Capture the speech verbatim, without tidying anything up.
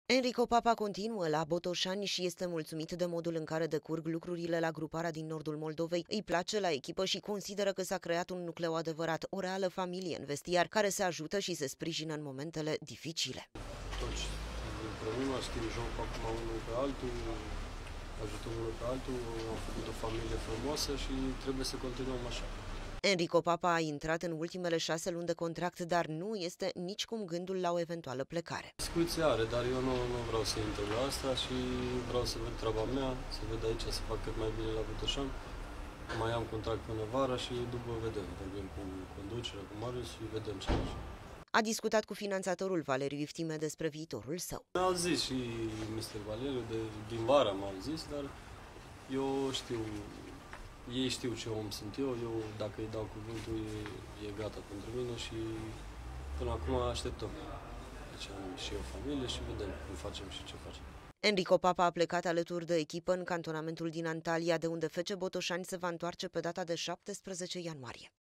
Enrico Papa continuă la Botoșani și este mulțumit de modul în care decurg lucrurile la gruparea din nordul Moldovei. Îi place la echipă și consideră că s-a creat un nucleu adevărat, o reală familie în vestiar, care se ajută și se sprijină în momentele dificile. Toți împreună, știm jocul acum unul pe altul, ajutăm unul pe altul, am făcut o familie frumoasă și trebuie să continuăm așa. Enrico Papa a intrat în ultimele șase luni de contract, dar nu este nicicum gândul la o eventuală plecare. Discuții are, dar eu nu, nu vreau să intru la asta și vreau să văd treaba mea, să văd aici, să fac cât mai bine la Botoșani. Mai am contract până vara și după vedem, vorbim cu conducerea, cu Marius și vedem ce face. A discutat cu finanțatorul Valeriu Iftime despre viitorul său. Mi-au zis și mister Valeriu, de, din vara m-au zis, dar eu știu, ei știu ce om sunt eu, eu dacă îi dau cuvântul e, e gata pentru mine și până acum așteptăm. Deci am și eu familie și vedem cum facem și ce facem. Enrico Papa a plecat alături de echipă în cantonamentul din Antalya, de unde F C Botoșani se va întoarce pe data de șaptesprezece ianuarie.